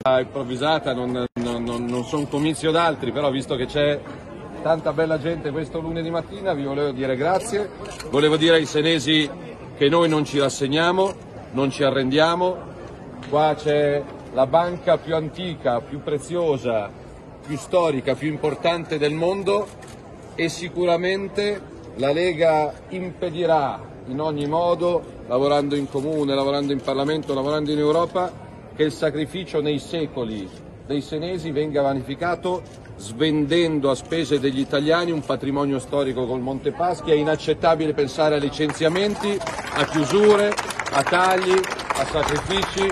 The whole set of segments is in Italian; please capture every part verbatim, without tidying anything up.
improvvisata, non, non, non, non sono comizi od altri, però visto che c'è tanta bella gente questo lunedì mattina vi volevo dire grazie, volevo dire ai senesi che noi non ci rassegniamo, non ci arrendiamo, qua c'è la banca più antica, più preziosa, più storica, più importante del mondo e sicuramente la Lega impedirà in ogni modo, lavorando in comune, lavorando in Parlamento, lavorando in Europa, che il sacrificio nei secoli dei senesi venga vanificato svendendo a spese degli italiani un patrimonio storico col Monte Paschi. È inaccettabile pensare a licenziamenti, a chiusure, a tagli, a sacrifici.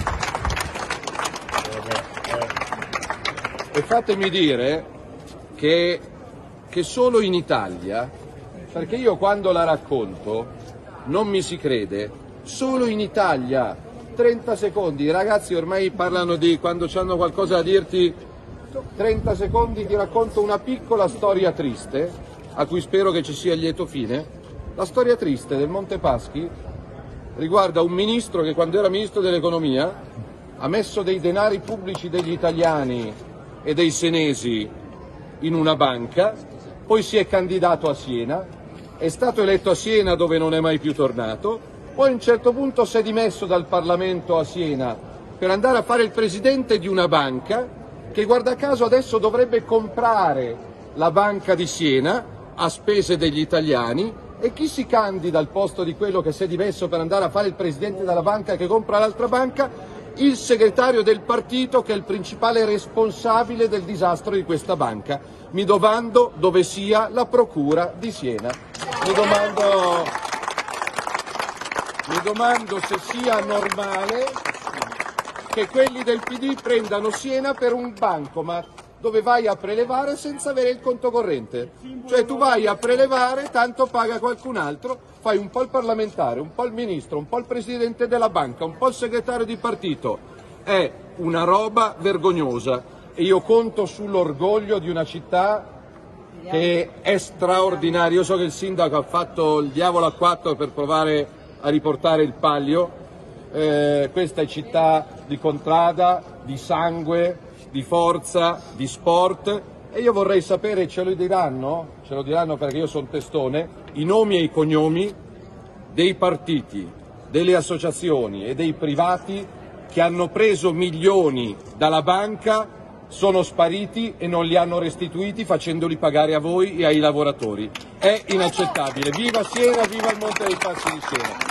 E fatemi dire che, che solo in Italia, perché io quando la racconto non mi si crede, solo in Italia, trenta secondi, i ragazzi ormai parlano di quando hanno qualcosa da dirti, trenta secondi ti racconto una piccola storia triste, a cui spero che ci sia lieto fine. La storia triste del Monte Paschi riguarda un ministro che quando era ministro dell'economia ha messo dei denari pubblici degli italiani e dei senesi in una banca, poi si è candidato a Siena, è stato eletto a Siena dove non è mai più tornato, poi a un certo punto si è dimesso dal Parlamento a Siena per andare a fare il presidente di una banca che guarda caso adesso dovrebbe comprare la banca di Siena a spese degli italiani, e chi si candida al posto di quello che si è dimesso per andare a fare il presidente della banca che compra l'altra banca? Il segretario del partito che è il principale responsabile del disastro di questa banca. Mi domando dove sia la procura di Siena. Mi domando, mi domando se sia normale che quelli del P D prendano Siena per un bancomat dove vai a prelevare senza avere il conto corrente. Cioè tu vai a prelevare, tanto paga qualcun altro, fai un po' il parlamentare, un po' il ministro, un po' il presidente della banca, un po' il segretario di partito. È una roba vergognosa e io conto sull'orgoglio di una città che è straordinaria. Io so che il sindaco ha fatto il diavolo a quattro per provare a riportare il Palio. Eh, questa è città di contrada, di sangue, di forza, di sport, e io vorrei sapere, ce lo diranno, ce lo diranno perché io sono testone, i nomi e i cognomi dei partiti, delle associazioni e dei privati che hanno preso milioni dalla banca, sono spariti e non li hanno restituiti facendoli pagare a voi e ai lavoratori. È inaccettabile. Viva Siena, viva il Monte dei Paschi di Siena.